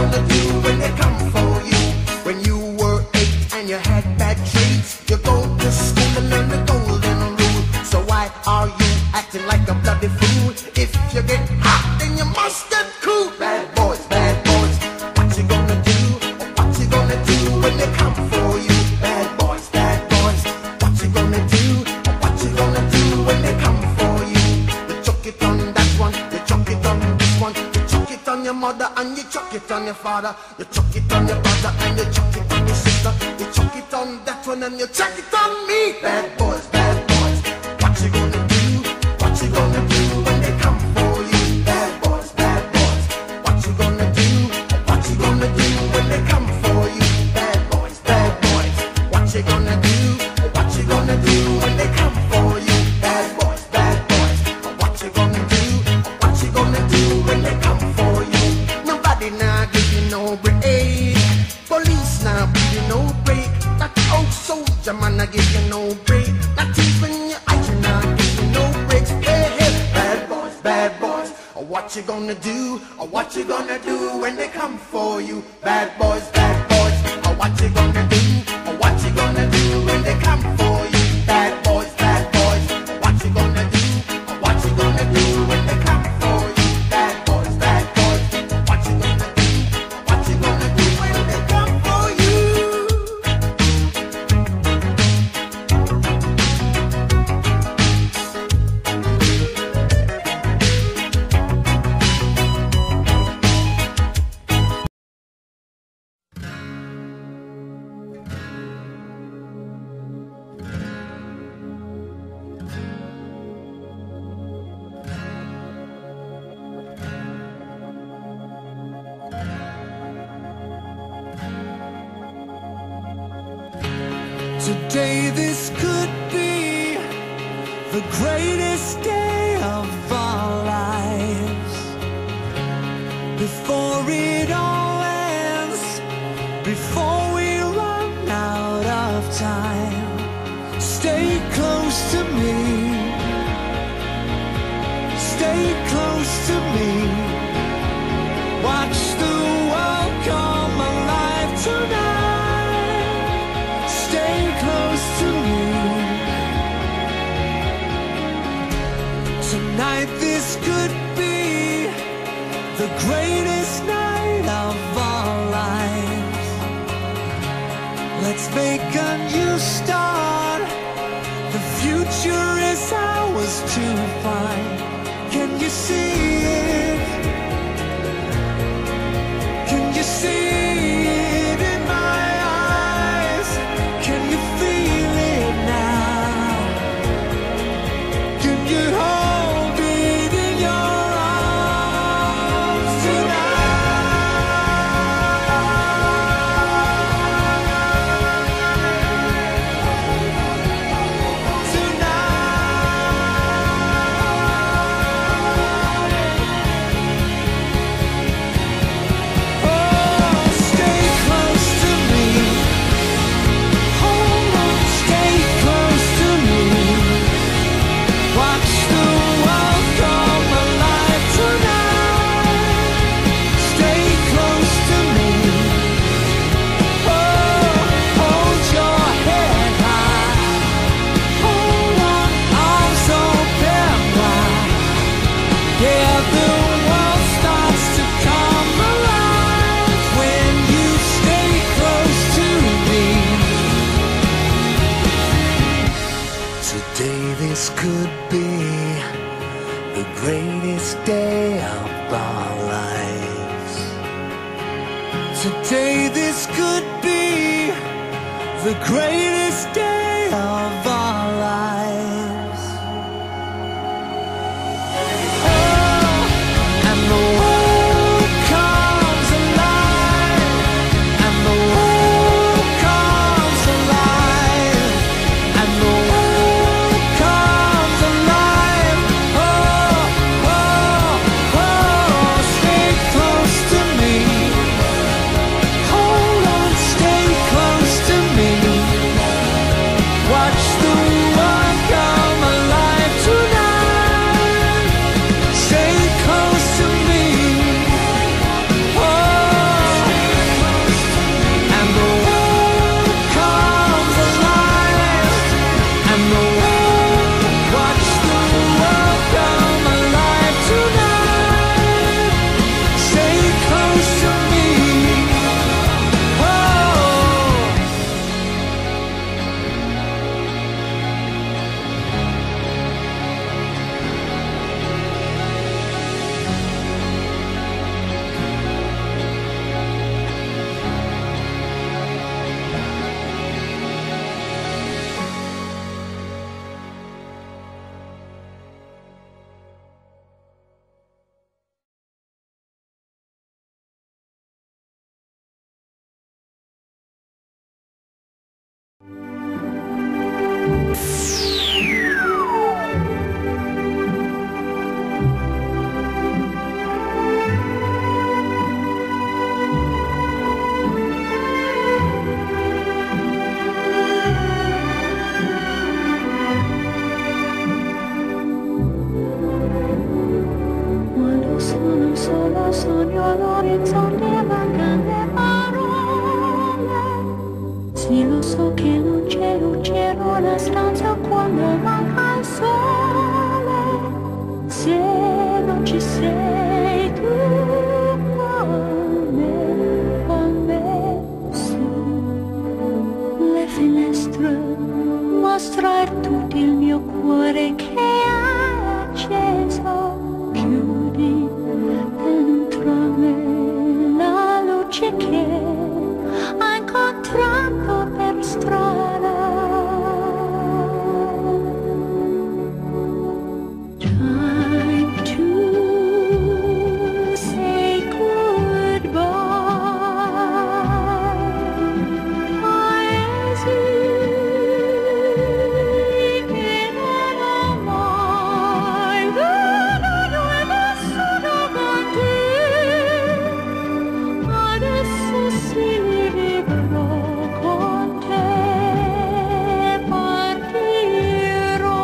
gonna do when they come for you? When you were 8 and you had bad traits, you go to school and learn the golden rule. So why are you acting like a bloody fool? If you get hot, then you must get cool. Bad boys, what you gonna do? What you gonna do when they come for you? Bad boys, what you gonna do? What you gonna do when they come for you? You chuck it on that one, you chuck it on this one, you chuck it on your mother and you chuck it on your father, you chuck it on your brother and you chuck it on your sister, you chuck it on that one and you chuck it on me. Bad boys, what you gonna do? What you gonna do when they come for you? Bad boys, what you gonna do? What you gonna do when they come for you? Bad boys, what you gonna do? What you gonna do when they come for you? Bad boys, what you gonna do? What you gonna do when they come for you? Nobody now give you no break. Police now give you no break. That old soldier man I give you no break. Not even your eyes now give you no breaks. Hey, bad boys, what you gonna do? What you gonna do when they come for you? Bad boys, what you gonna do? What you gonna do when they come for you? Bad boys, what you gonna do? What you gonna do when they come for you? Bad boys, what you gonna do? What you gonna do when they come for you? Today this could be the greatest day of our lives. Before it all ends, before we run out of time, stay close to me, stay close to me. Watch the world come alive tonight. Stay close to me. Tonight this could be the greatest night of our lives. Let's make a new start. The future is ours to find. Can you see it? Can you see it in my eyes? Can you feel it now? Can you hold it in your arms This could be the greatest day of our lives. Today this could be the greatest day of our lives. Oh, and the world comes alive, and the world comes alive, and the world comes alive. Oh, oh, oh, stay close to me. Hold on, stay close to me. Watch the world go. voce che ho incontrato per strada. Time to say goodbye. Paesi che non ho mai veduto e vissuto con te. Adesso sì vivrò con te, partirò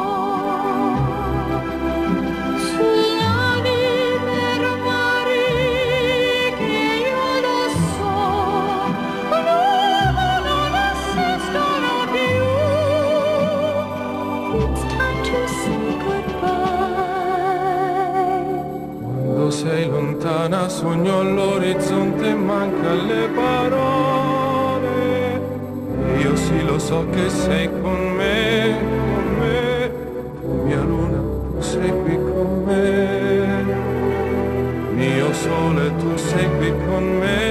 sulla per mari che io lo so, l'uomo non esistono più. It's time to say goodbye. Quando sei lontana sogno all'orizzonte, manca le parole. Io sì lo so che sei con me, mia luna, tu sei qui con me, mio sole, tu sei qui con me.